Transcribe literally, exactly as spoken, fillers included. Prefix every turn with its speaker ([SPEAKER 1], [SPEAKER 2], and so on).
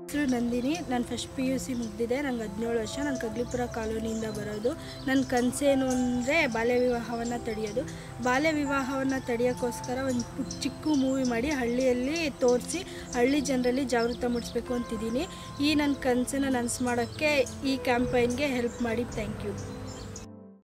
[SPEAKER 1] ಹೆಸರು ನಂದಿನಿ. ನಾನು first P U C ಮುಗಿದಿದೆ. ನಂಗೆ ಹದಿನೇಳು ವರ್ಷ. ನಾನು ಕಗ್ಲಿಪುರ ಕಾಲೋನಿಯಿಂದ ಬರೋದು. ನನ್ನ ಕನಸೇನು ಅಂದರೆ ಬಾಲ್ಯ ವಿವಾಹವನ್ನು ತಡೆಯೋದು. ಬಾಲ್ಯ ವಿವಾಹವನ್ನು ತಡೆಯೋಕ್ಕೋಸ್ಕರ ಒಂದು ಪುಟ್ಟ ಚಿಕ್ಕ ಮೂವಿ ಮಾಡಿ ಹಳ್ಳಿಯಲ್ಲಿ ತೋರಿಸಿ ಹಳ್ಳಿ ಜನರಲ್ಲಿ ಜಾಗೃತ ಮೂಡಿಸ್ಬೇಕು ಅಂತಿದ್ದೀನಿ. ಈ ನನ್ನ ಕನಸನ್ನು ನನಸು ಮಾಡೋಕ್ಕೆ ಈ ಕ್ಯಾಂಪೈನ್ಗೆ ಹೆಲ್ಪ್ ಮಾಡಿ. Thank you.